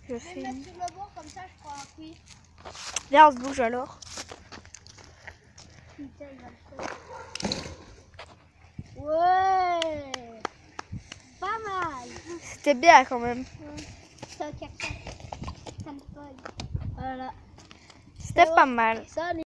Je fais. Sur le bord comme ça, je crois. Oui. Viens, on se bouge alors. Putain, il va le faire. Ouais. Pas mal. C'était bien quand même. Ouais. C'est un cactus. Ça me folle. Voilà. C'était pas mal. Ça,